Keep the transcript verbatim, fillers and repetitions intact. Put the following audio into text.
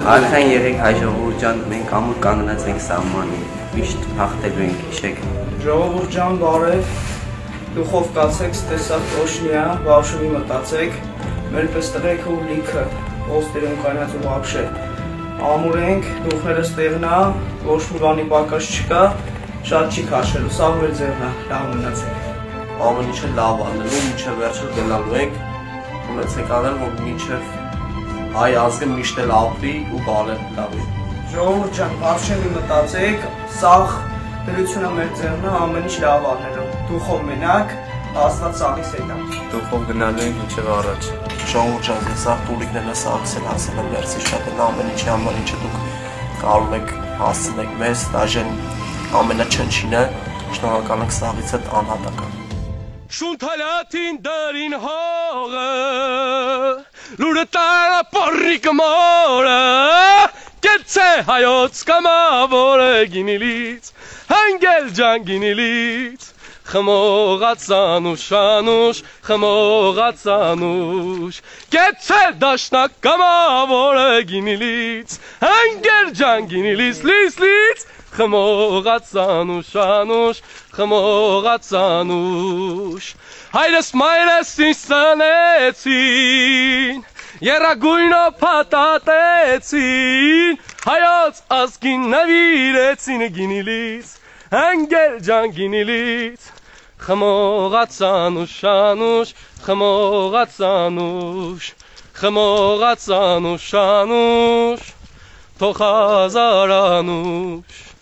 Արդեն եղեք հայ ժողովուրդ ջան, մենք ամուր կանգնած ենք սահմանին, միշտ հաղթելու ենք, հիշեք։ Ժողովուրդ ջան, բարև, դուխով կացեք, ստեսակ տոշնիա, վարշումի մտացեք, մեր պես տղեք ու լիքը, ոստերում կայնած ու վապշե։ Ամուր ենք, դուխները ստեղնա, ոչ մի բանի պակաս չկա, շատ չի քաշելու, սա մեր ձեռնա, լավ մնացեք։ Ամեն ինչը լավ անելու, մինչև վերջը գնալու ենք, ունեցեք անել, որ մինչև հայ ազգը միշտ էլ ապրի ու բարև լավի։ Ժողովուրդ ջան, վարշեմի մտածեք, սաղ դրությունը մեր ձեռնա, ամեն ինչ լավ անելու, դուխով մենակ, Աստված սաղիս հետա։ Դուխով գնալու ենք մինչև առաջ։ Ժողովուրդ ջան, ես սաղ տուրիկներն է սաղս էլ հասել եմ վերցի շատ են ամեն ինչի ամեն ինչը դուք կարում եք հասցնեք մեզ, դաժեն ամենաչնչինը, շնորհակալ ենք սաղից հետ անհատական։ Շունթալյաթին դարին հողը, լուրը տարա պորրիկ մորը, կեցե հայոց կամավորը գինիլից, հանգել ջան գինիլից, խմողած անուշ անուշ, խմողած անուշ, կեցե դաշնակ կամավորը գինիլից, հանգել ջան գինիլից, լից լից, խմողած անուշ անուշ, խմողած անուշ, հայրս մայրս ինձ ծնեցին, երագույնը փաթաթեցին, հայոց ազգին նվիրեցին գինիլից, հանգել ջան գինիլից, խմողած անուշ անուշ, խմողած անուշ, խմողած անուշ անուշ, թող հազար անուշ